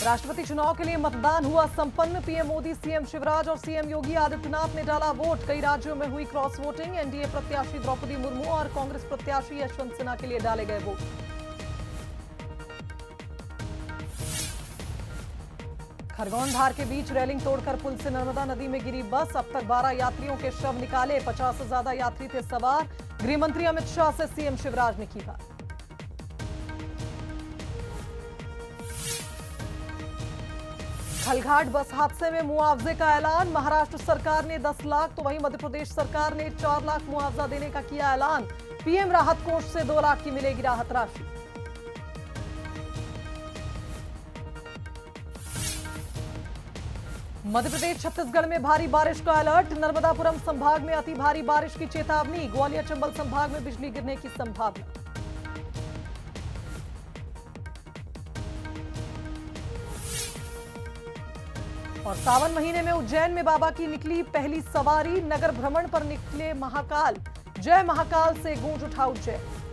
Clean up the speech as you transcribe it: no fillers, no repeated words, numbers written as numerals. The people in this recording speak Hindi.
राष्ट्रपति चुनाव के लिए मतदान हुआ संपन्न। पीएम मोदी, सीएम शिवराज और सीएम योगी आदित्यनाथ ने डाला वोट। कई राज्यों में हुई क्रॉस वोटिंग। एनडीए प्रत्याशी द्रौपदी मुर्मू और कांग्रेस प्रत्याशी यशवंत सिन्हा के लिए डाले गए वोट। खरगोन धार के बीच रेलिंग तोड़कर पुल से नर्मदा नदी में गिरी बस। अब तक 12 यात्रियों के शव निकाले। 50 से ज्यादा यात्री थे सवार। गृह मंत्री अमित शाह से सीएम शिवराज ने की बात। खलघाट बस हादसे में मुआवजे का ऐलान। महाराष्ट्र सरकार ने 10 लाख तो वहीं मध्य प्रदेश सरकार ने 4 लाख मुआवजा देने का किया ऐलान। पीएम राहत कोष से 2 लाख की मिलेगी राहत राशि। मध्य प्रदेश छत्तीसगढ़ में भारी बारिश का अलर्ट। नर्मदापुरम संभाग में अति भारी बारिश की चेतावनी। ग्वालियर चंबल संभाग में बिजली गिरने की संभावना। और सावन महीने में उज्जैन में बाबा की निकली पहली सवारी। नगर भ्रमण पर निकले महाकाल। जय महाकाल से गूंज उठा उज्जैन।